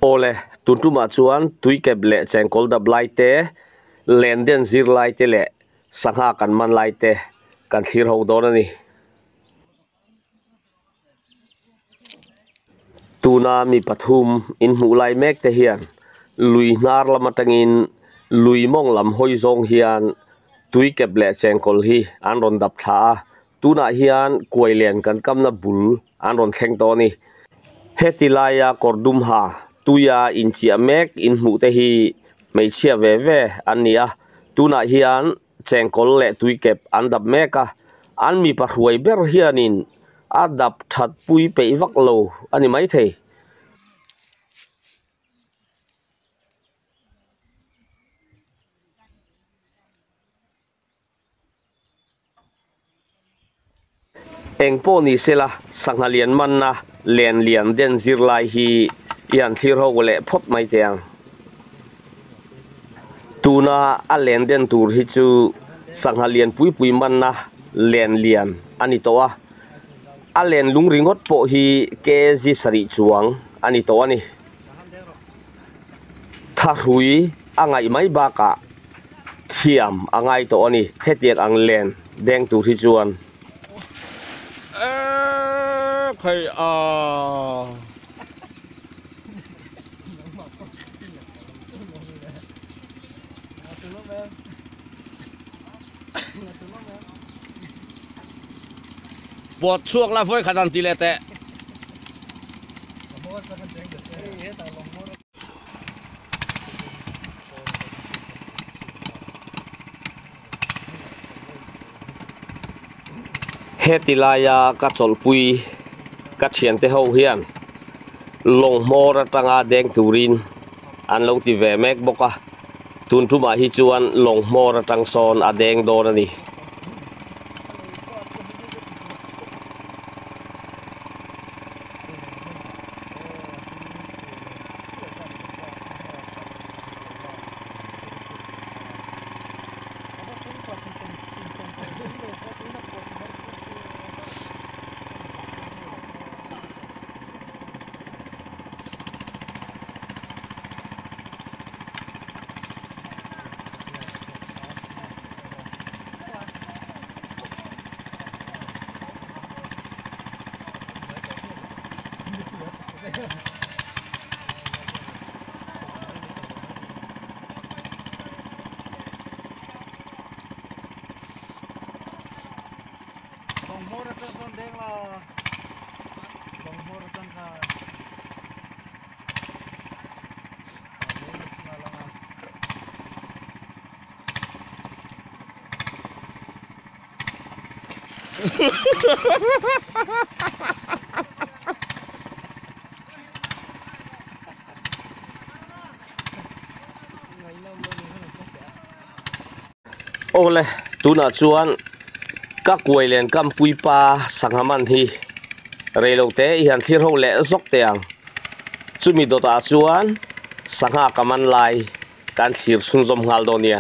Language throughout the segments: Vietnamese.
ole tuntu ma chuan tui kep le chengkol dab lai te len den zir lai te le sangha kan man lai te kan thlir ho don ani tuna mi pathum in mu lai mek te hian lui nar lamatangin lui mong lam hoi zong hian tui kep le chengkol hi an ron dap tha tuna hian koilen kan kamna bul an ron thleng to ni hetilaya kordum ha tuya inchia mek in mu te hi meichia ve ve ania tuna hian chengkol le tui kep an dap meka an mi pa hruai ber hianin adap that pui pe vak lo ani mai thei engpo ni sela sanghalian manna len lian den zirlai hi yan thlir ho le phot mai tiang tuna a len den tur hi chu sanghalian pui pui manna len lian ani towa a len lung ringot po hi ke ji sari chuang ani to ani tharui angai mai ba ka thiam angai to ani hetiak ang len deng tur hi chuan khơi bọt chuộc là với khả năng tỷ lệ tệ hetilaya ka cholpui ka thian te ho hian long mor atanga deng turin an lo ti ve mek boka tun tu ma hi chuan long mor atang son adeng don ani ole tuna chuan ka kuailen kam puipa sanghaman hi reilo te hian thlir ho le zok teang chumi dota chuan sangha kaman lai kan thlir sunzom ngal donia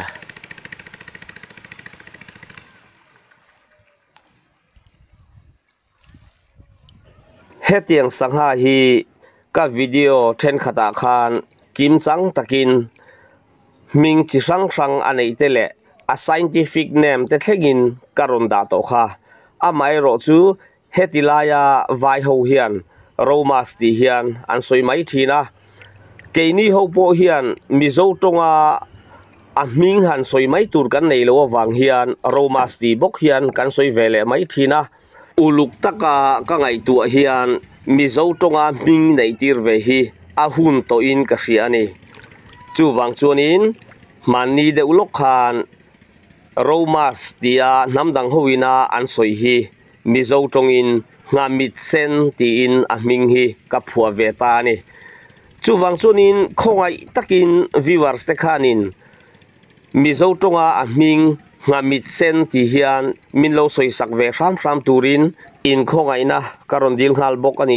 hetiang sangha hi ka video then khata khan kim chang takin ming chi sang sang anei te le a scientific name te thlengin karon da to kha amai ro chu hetilaya vai ho hian romas ti hian an soi mai thina keini ho po hian mizo tonga a ming han soi mai tur kan nei lo wang hian romas ti bok hian kan soi vele mai thina uluk taka ka ngai tu hian mizo tonga ming nei tir ve hi a hun to in ka hri ani chu wang chuanin mani de ulok khan romas tia namdang hoina an soi hi mizo tongin ngamit sen ti in a ming hi ka phua ve ta ni chu wang chuanin khongai takin viewers te khanin mizo tonga a ming ngamit sen ti hian min lo soi sak ve ram ram turin in khongai na karon dil ngal bok ani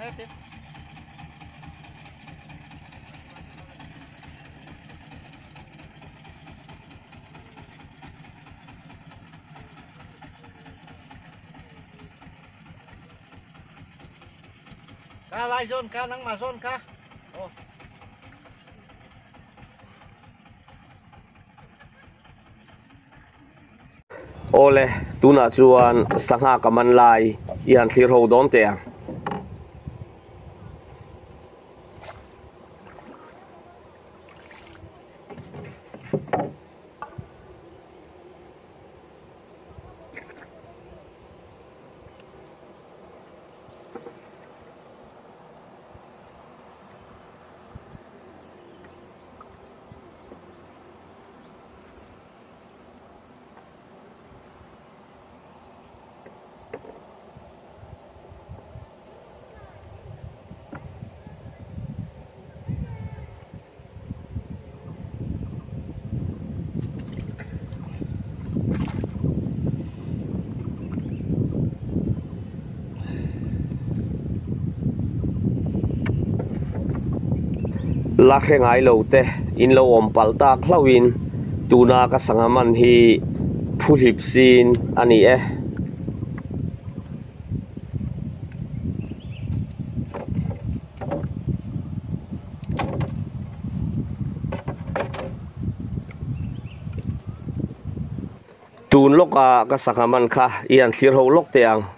cá lai zone cá nắng mà zone cá ole tuna chuan sangha kaman lai ian thlir ho don te la khengai lo te in lo om palta khlawin tuna ka sangaman hi phulhip sin ani e tun loka ka sangaman kha ian thlir ho lok te ang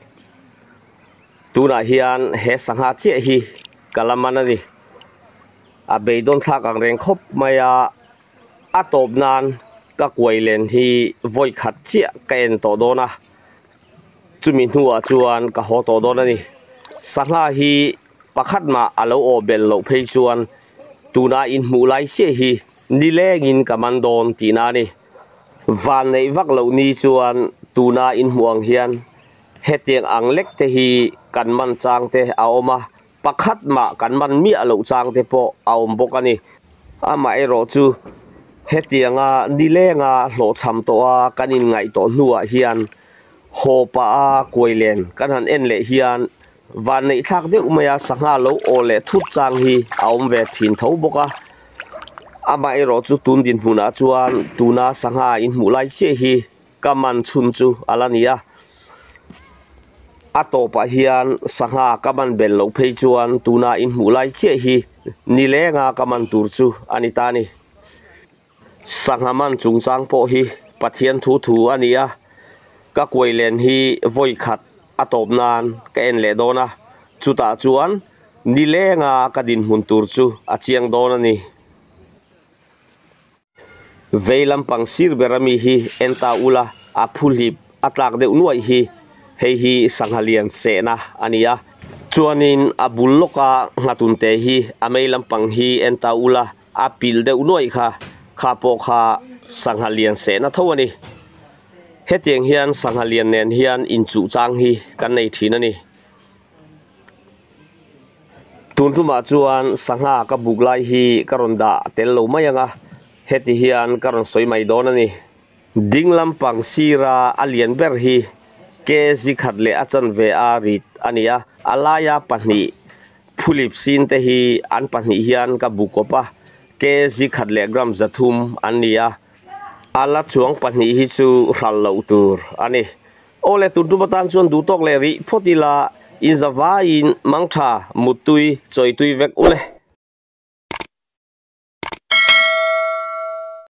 tuna hian he sangha che hi kalaman ani a beidon thak ang reng khop maya atop nan ka koilen hi voi khat chia ka en to dona chumi hnuah chuan ka ho to don ani sangha hi pakhat ma alo o bel lo phei chuan tuna in hmu lai se hi nilengin kaman don tina ni van nei vak lo ni chuan tuna in hmuang hian hetiang ang lek te hi kan man chang te a oma pakhat ma kan man mi alo chang te po a om bok ani ama ero chu hetianga nilenga hlo cham to a kanin ngai to hnuah hian hopa a koilen kan han en le hian van nei thak deuh maya sangha lo ole thut chang hi a om ve thin tho boka ama ero chu tun din hmuna chuan tuna sangha in hmu lai che hi kaman chhun chu alania atopa hian sangha kaman bel lo phei chuan tuna in hmu lai che hi nilenga kaman tur chu anitani sangha man chungchang po hi pathian thu thu ania ka koilen hi voi khat atop nan ka en le dona chuta chuan nilenga ka din hun tur chu achiang don ani veilam pang sir berami hi enta ula a phulhip atlak deuh nuai hi hei hi sanghalian se na ania chuanin abul loka ngatun te hi amei lampang hi enta ula apil deuh nuai kha khapo kha sanghalian se na thawani hetiang hian sanghalian nen hian inchu chang hi kan nei thin ani tuntuma chuan sangha ka buklai hi karonda tel lo mayanga heti hian karon soi mai don ani dinglam pang sira alian ber hi ke zikhat le achan ve a rit ania alaya pahni phulip sin te hi an pahni hian ka bukopa ke zikhat le gram zathum ania ala chuang pahni hi chu hral lo tur ani ole tuntumatan chuan du tok le ri photila in zawa in mangtha mutui choitui vek ule